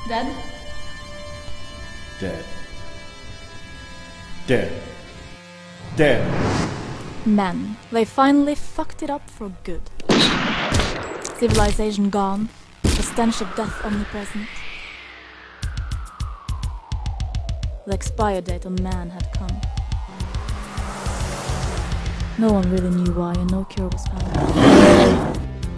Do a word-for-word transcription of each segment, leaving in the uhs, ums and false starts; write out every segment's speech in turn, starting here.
Dead? Dead. Dead. Dead. Men, they finally fucked it up for good. Civilization gone, the stench of death omnipresent. The expire date on man had come. No one really knew why, and no cure was found.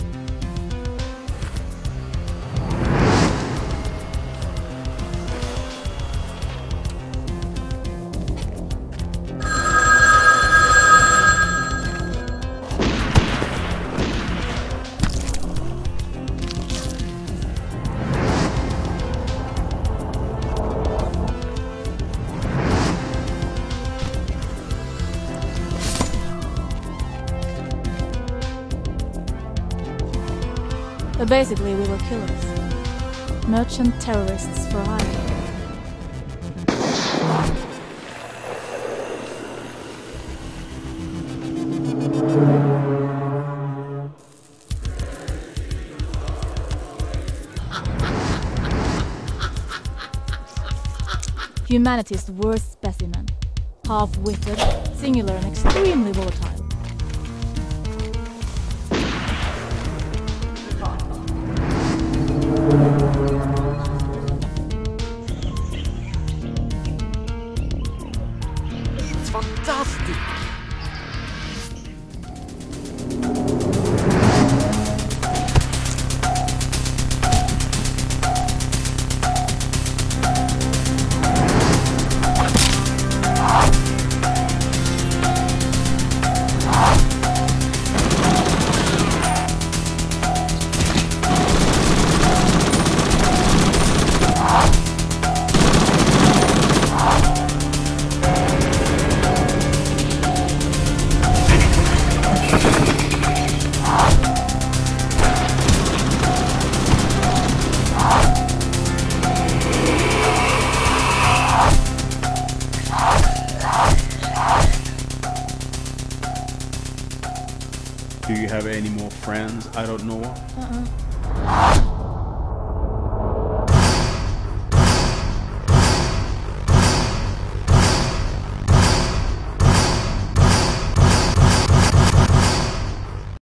But basically, we were killers. Merchant terrorists for hire. Humanity's worst specimen. Half-witted, singular and extremely volatile. Fantastic! Do you have any more friends I don't know of? Uh-uh.